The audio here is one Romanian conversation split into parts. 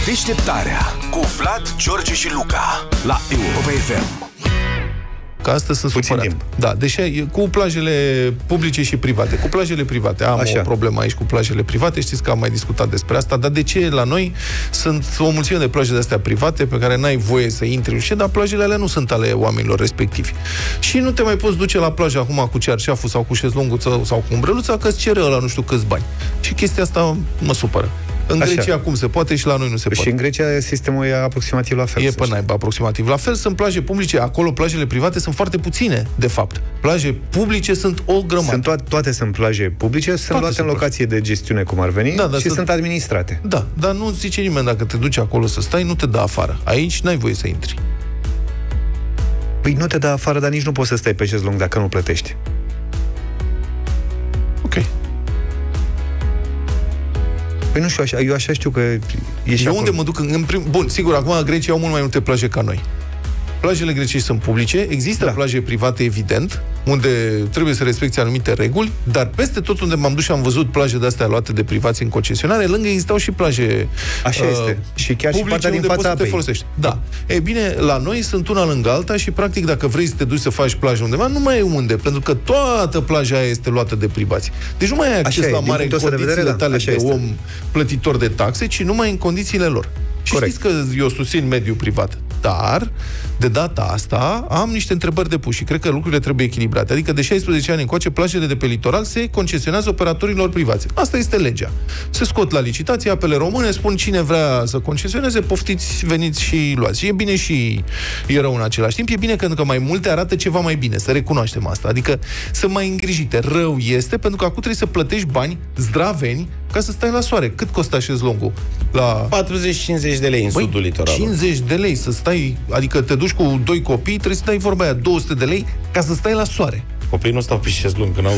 Deșteptarea cu Vlad, George și Luca la Europa FM. Că astăzi sunt supărat. Da, deși cu plajele publice și private. Cu plajele private am o problemă aici cu plajele private. Știți că am mai discutat despre asta, dar de ce la noi sunt o mulțime de plaje de-astea private pe care n-ai voie să intri, dar plajele alea nu sunt ale oamenilor respectivi. Și nu te mai poți duce la plajă acum cu cearșaful sau cu șezlongul sau cu umbreluța, că îți cere ăla nu știu câți bani. Și chestia asta mă supără. În Grecia cum se poate și la noi nu se poate. Și în Grecia sistemul e aproximativ la fel. E pe naiba aproximativ la fel. Sunt plaje publice, acolo plajele private sunt foarte puține, de fapt. Plaje publice sunt o grămadă. Toate sunt plaje publice, sunt luate în locație de gestiune, cum ar veni, și sunt administrate. Da, dar nu zice nimeni, dacă te duci acolo să stai, nu te dă afară. Aici n-ai voie să intri. Păi nu te dă afară, dar nici nu poți să stai pe șezlong dacă nu plătești. Ok. Păi nu știu, eu așa știu că e și eu unde mă duc? Bun, sigur, acum Grecia au mult mai multe plaje ca noi. Plajele grecești sunt publice, există plaje private, evident, unde trebuie să respecti anumite reguli, dar peste tot unde m-am dus și am văzut plaje de-astea luate de privați în concesionare, lângă existau și plaje este. Și chiar publice, și partea din fața apei. Te folosești. Da. E bine, la noi sunt una lângă alta și, practic, dacă vrei să te duci să faci plajă undeva, nu mai e unde, pentru că toată plaja aia este luată de privați. Deci nu mai ai acces la mare în condițiile tale de om plătitor de taxe, ci numai în condițiile lor. Și știți că eu susțin mediul privat. Dar, de data asta, am niște întrebări de pus și cred că lucrurile trebuie echilibrate. Adică de 16 ani încoace, plajele de pe litoral se concesionează operatorilor privați. Asta este legea. Se scot la licitație, apele române, spun cine vrea să concesioneze, poftiți, veniți și luați. Și e bine și e rău în același timp. E bine pentru că mai multe arată ceva mai bine, să recunoaștem asta. Adică să mai îngrijite. Rău este pentru că acum trebuie să plătești bani zdraveni ca să stai la soare. Cât costa șezlongul? La 40-50 de lei în sudul litoralului. 50 de lei să stai, adică te duci cu 2 copii, trebuie să dai vorba aia 200 de lei ca să stai la soare. Copiii nu stau pe șezlong, că n-au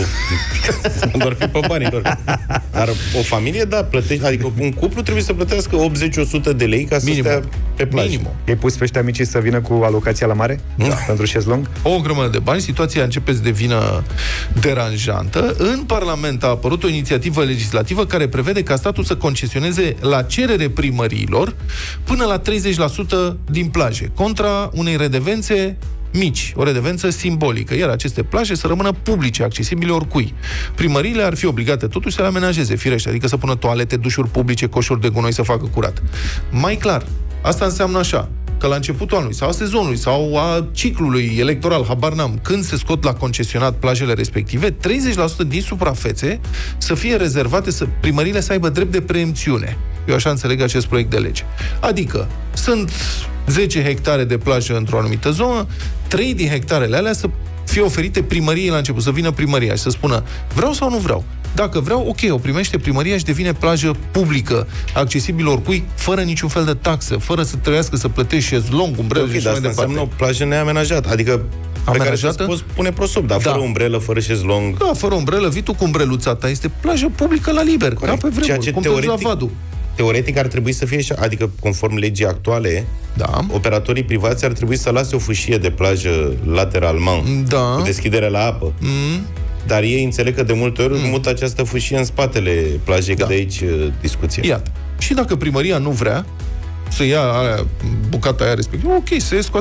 doar fi pe banii lor. Dar o familie, da, plătește, adică un cuplu trebuie să plătească 80-100 de lei ca să stea pe plajă. Minimum. Ai pus pe ăștia mici să vină cu alocația la mare? Da. Pentru șezlong? O grămadă de bani, situația începe să devină deranjantă. În Parlament a apărut o inițiativă legislativă care prevede ca statul să concesioneze la cerere primăriilor până la 30% din plaje, contra unei redevențe mici, o redevență simbolică, iar aceste plaje să rămână publice, accesibile oricui. Primăriile ar fi obligate totuși să le amenajeze, firește, adică să pună toalete, dușuri publice, coșuri de gunoi să facă curat. Mai clar, asta înseamnă așa, că la începutul anului sau a sezonului sau a ciclului electoral, habar n-am, când se scot la concesionat plajele respective, 30% din suprafețe să fie rezervate, primăriile să aibă drept de preemțiune. Eu așa înțeleg acest proiect de lege. Adică, sunt 10 hectare de plajă într-o anumită zonă, 3 din hectarele alea să fie oferite primăriei la început, să vină primăria și să spună vreau sau nu vreau. Dacă vreau, ok, o primește primăria și devine plajă publică, accesibilă oricui, fără niciun fel de taxă, fără să trebuiască să plătești șezlong, umbrelă și așa mai departe. Înseamnă o plajă neamenajată, adică pe care să poți pune prosop, dar fără umbrelă, fără șezlong. Da, fără umbrelă, vii tu cu umbreluța ta, este plajă publică la liber, ca pe vremuri, cum te la Vadu. Teoretic ar trebui să fie așa, adică conform legii actuale, operatorii privați ar trebui să lase o fâșie de plajă lateralment, cu deschidere la apă. Dar ei înțeleg că de multe ori mută această fâșie în spatele plajei, că de aici discuție. Iată. Și dacă primăria nu vrea să ia bucata aia respectivă, ok,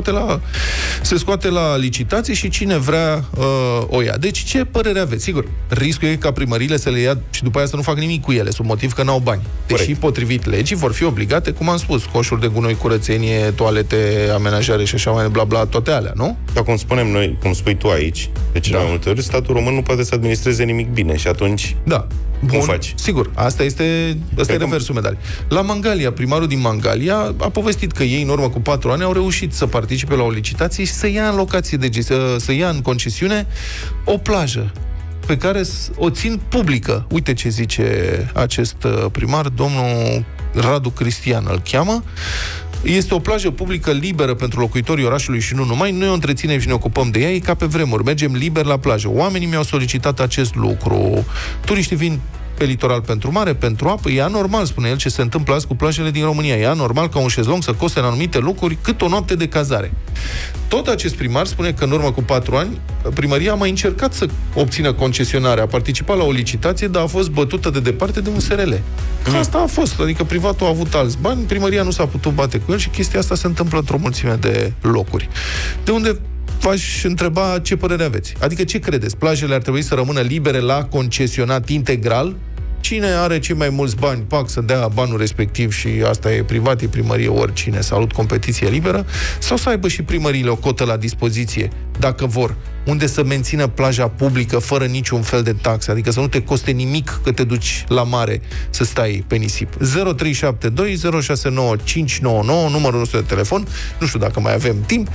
se scoate la licitație și cine vrea o ia. Deci ce părere aveți? Sigur, riscul e ca primăriile să le ia și după aia să nu fac nimic cu ele, sub motiv că n-au bani. Deși, potrivit legii, vor fi obligate, cum am spus, coșuri de gunoi, curățenie, toalete, amenajare și așa mai bla bla, toate alea, nu? Dar cum spunem noi, cum spui tu aici, de cele mai multe ori, statul român nu poate să administreze nimic bine și atunci cum faci? Sigur, asta e reversul medaliei. La Mangalia, primarul din Mangalia a povestit că ei, în urmă cu 4 ani, au reușit să participe la o licitație și să ia în locație să ia în concesiune o plajă pe care o țin publică. Uite ce zice acest primar, domnul Radu Cristian îl cheamă. Este o plajă publică liberă pentru locuitorii orașului și nu numai. Noi o întreținem și ne ocupăm de ea, e ca pe vremuri. Mergem liber la plajă. Oamenii mi-au solicitat acest lucru. Turiștii vin pe litoral pentru mare, pentru apă. E anormal, spune el, ce se întâmplă azi cu plajele din România. E anormal ca un șezlong să coste în anumite locuri cât o noapte de cazare. Tot acest primar spune că în urmă cu 4 ani, primăria a mai încercat să obțină concesionarea, a participat la o licitație, dar a fost bătută de departe de un SRL. Asta a fost, adică privatul a avut alți bani, primăria nu s-a putut bate cu el și chestia asta se întâmplă într-o mulțime de locuri. De unde v-aș întreba ce părere aveți. Adică ce credeți? Plajele ar trebui să rămână libere la concesionat integral? Cine are cei mai mulți bani, pac, să dea banul respectiv și asta e privat, e primărie, oricine, salut, competiție liberă, sau să aibă și primăriile o cotă la dispoziție, dacă vor, unde să mențină plaja publică fără niciun fel de taxe, adică să nu te coste nimic că te duci la mare să stai pe nisip. 0372 069599, numărul nostru de telefon, nu știu dacă mai avem timp,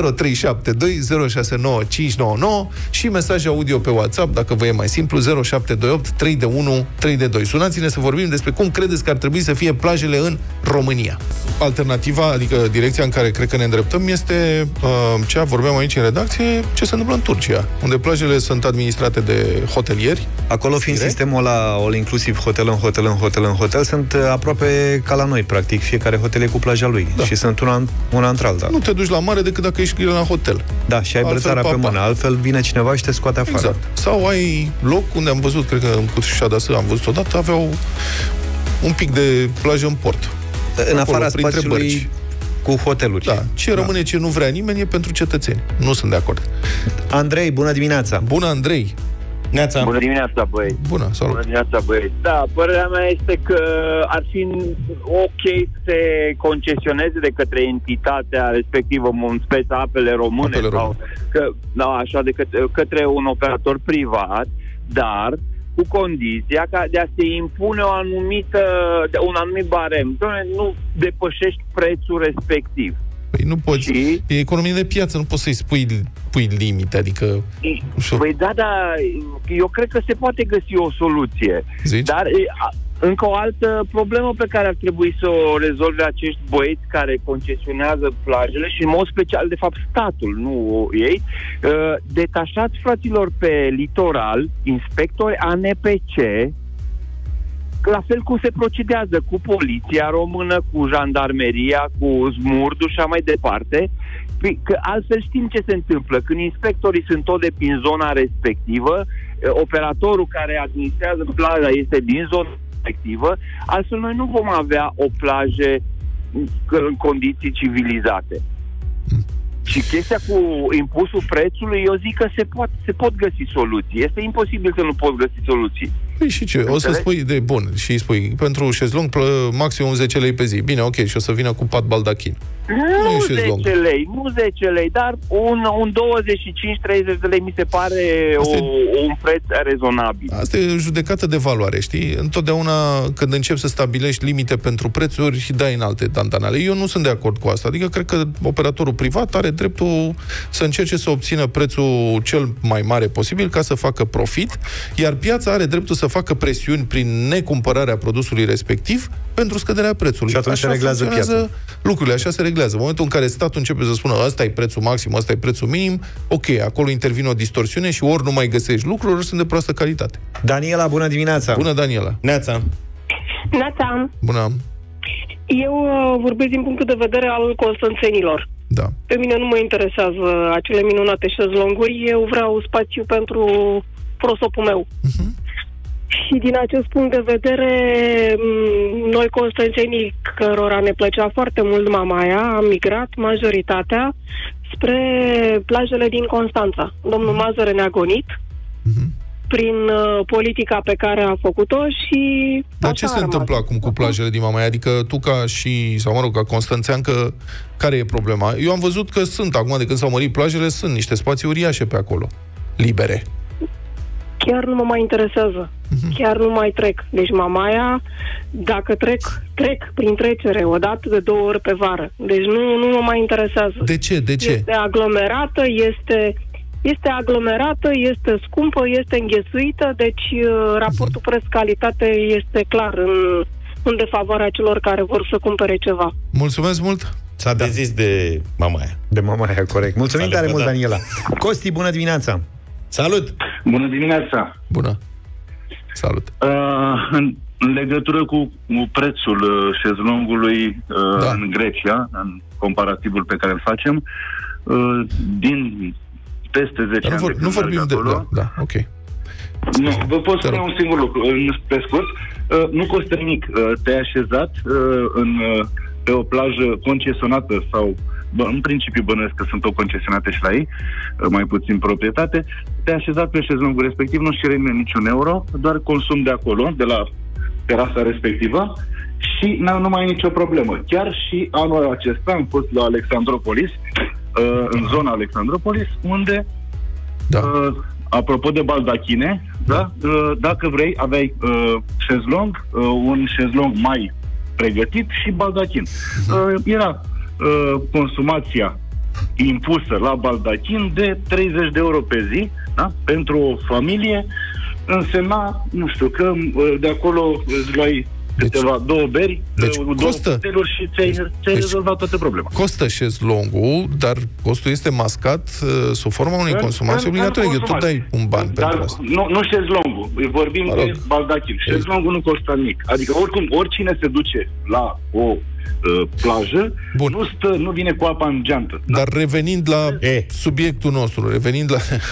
0372 069599 și mesaj audio pe WhatsApp, dacă vă e mai simplu, 0728 321 322. Sunați-ne să vorbim despre cum credeți că ar trebui să fie plajele în România. Alternativa, adică direcția în care cred că ne îndreptăm, este cea, vorbeam aici în redacție, ce se întâmplă în Turcia, unde plajele sunt administrate de hotelieri. Acolo fiind sistemul ăla all-inclusiv, hotel în hotel în hotel în hotel, sunt aproape ca la noi, practic. Fiecare hotel e cu plaja lui. Da. Și sunt una între alta. Nu te duci la mare decât dacă ești la hotel. Da, și ai brățara pe mână. Altfel vine cineva și te scoate afară. Exact. Sau ai loc unde am văzut, cred că în Cușadasă am văzut odată, aveau un pic de plajă în port. În afara spațiului cu hoteluri. Da. Ce rămâne, ce nu vrea nimeni, e pentru cetățeni. Nu sunt de acord. Andrei, bună dimineața! Bună, Andrei! Neața. Bună dimineața, băieți! Bună, salut! Bună dimineața, băieți! Da, părerea mea este că ar fi ok să se concesioneze de către entitatea respectivă, în speță apele române, sau către un operator privat, dar cu condiția de a se impune un anumit barem. Doamne, nu depășești prețul respectiv. Păi nu poți. E economie de piață, nu poți să-i pui limite, adică... Păi da, eu cred că se poate găsi o soluție. Zici? Dar încă o altă problemă pe care ar trebui să o rezolve acești băieți care concesionează plajele și în mod special, de fapt, statul, nu ei, detașați, fraților, pe litoral, inspectori ANPC, la fel cum se procedează cu poliția română, cu jandarmeria, cu SMURD-ul și așa mai departe, că altfel știm ce se întâmplă. Când inspectorii sunt tot de prin zona respectivă, operatorul care administrează plaja este din zona respectivă, altfel noi nu vom avea o plajă în condiții civilizate. Și chestia cu impusul prețului, eu zic că se pot găsi soluții. Este imposibil să nu poți găsi soluții. Păi și ce? O să spui de bun și îi spui pentru șezlong maximum 10 lei pe zi. Bine, ok, și o să vină cu pat baldachin. Nu 10 lei, dar un 25-30 de lei mi se pare un preț rezonabil. Asta e judecată de valoare, știi? Întotdeauna când începi să stabilești limite pentru prețuri și dai în alte tantanale. Eu nu sunt de acord cu asta. Adică cred că operatorul privat are dreptul să încerce să obțină prețul cel mai mare posibil ca să facă profit, iar piața are dreptul să facă presiuni prin necumpărarea produsului respectiv pentru scăderea prețului. Și atunci se reglează piața. Lucrurile așa se reglează. În momentul în care statul începe să spună ăsta e prețul maxim, ăsta e prețul minim, ok, acolo intervine o distorsiune și ori nu mai găsești lucruri, ori sunt de proastă calitate. Daniela, bună dimineața! Bună, Daniela! Neața! Neața! Bună! Eu vorbesc din punctul de vedere al constanțenilor. Da. Pe mine nu mă interesează acele minunate șezlonguri, eu vreau spațiu pentru prosopul meu. Și din acest punct de vedere, noi constanțenii, cărora ne plăcea foarte mult Mamaia, am migrat majoritatea spre plajele din Constanța. Domnul Mazăre ne-a gonit prin politica pe care a făcut-o și... Dar ce se întâmplă acum cu plajele din Mamaia? Adică tu ca ca constanțeancă, care e problema? Eu am văzut că sunt, acum de când s-au mărit plajele, sunt niște spații uriașe pe acolo, libere. Chiar nu mă mai interesează. Chiar nu mai trec. Deci Mamaia, dacă trec prin trecere o dată de 2 ori pe vară. Deci nu mă mai interesează. De ce? Este aglomerată, este scumpă, este înghesuită, deci raportul preț-calitate este clar în defavoarea celor care vor să cumpere ceva. Mulțumesc mult! S-a dezis de Mamaia. De Mamaia, corect. Mulțumim tare mult, Daniela. Costi, bună dimineața! Salut! Bună dimineața! Bună! Salut! În legătură cu prețul șezlongului în Grecia, în comparativul pe care îl facem, din peste 10 ani nu vorbim de... Da, ok. Nu, vă pot spune un singur lucru, pe scurt. Nu costă nimic. Te-ai așezat pe o plajă concesionată sau, în principiu bănuiesc că sunt o concesionate și la ei, mai puțin proprietate, te-ai așezat pe șezlongul respectiv, nu-și cere nimeni niciun euro, doar consum de acolo, de la terasa respectivă, și nu mai ai nicio problemă. Chiar și anul acesta am fost la Alexandropolis, în zona Alexandropolis, unde apropo de baldachine, da? Dacă vrei, aveai șezlong, un șezlong mai pregătit și baldachin. Era consumația impusă la baldachin de 30 de euro pe zi, da? Pentru o familie însemna, nu știu, că de acolo îți luai câteva, două beri, două cocktailuri și ți-ai rezolvat toate problema. Costă șezlongul, dar costul este mascat sub forma unei consumații obligatorii, că tu dai un ban pentru asta. Nu șezlongul, vorbim de baldachin. Șezlongul nu costă nimic. Adică oricine se duce la o plajă, nu vine cu apa în geantă. Dar revenind la subiectul nostru, revenind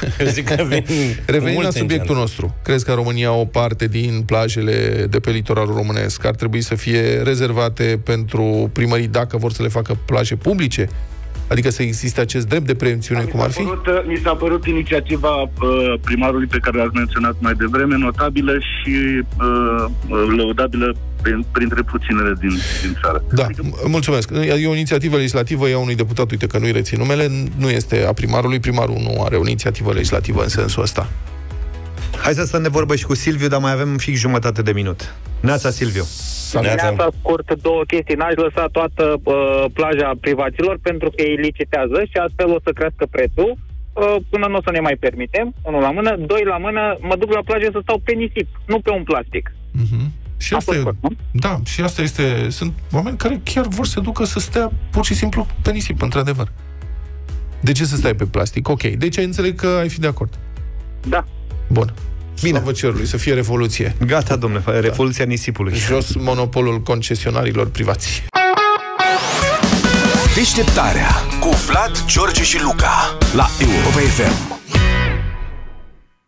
la subiectul nostru, crezi că în România o parte din plajele de pe litoralul românesc ar trebui să fie rezervate pentru primării dacă vor să le facă plaje publice? Adică să existe acest drept de preemțiune, cum ar fi? Mi s-a părut inițiativa primarului pe care l-ați menționat mai devreme, notabilă și lăudabilă printre puținele din țară. Da, mulțumesc. E o inițiativă legislativă, e a unui deputat, uite că nu-i rețin numele, nu este a primarului, primarul nu are o inițiativă legislativă în sensul ăsta. Hai să stăm de vorbă și cu Silviu, dar mai avem fix jumătate de minut. Neața, Silviu. Neața, scurt, două chestii. N-aș lăsa toată plaja privaților pentru că ei licitează și astfel o să crească prețul până nu o să ne mai permitem, unul la mână. Doi la mână, mă duc la plajă să stau pe nisip, nu pe un plastic. Și asta da, și asta este... Sunt oameni care chiar vor să ducă să stea pur și simplu pe nisip, într-adevăr. De ce să stai pe plastic? Ok, deci înțeleg că ai fi de acord. Da. Bun. Bine. Slavă cerului, să fie revoluție. Gata, domnule, revoluția nisipului. Jos monopolul concesionarilor privați. Deșteptarea cu Vlad, George și Luca la Europa FM.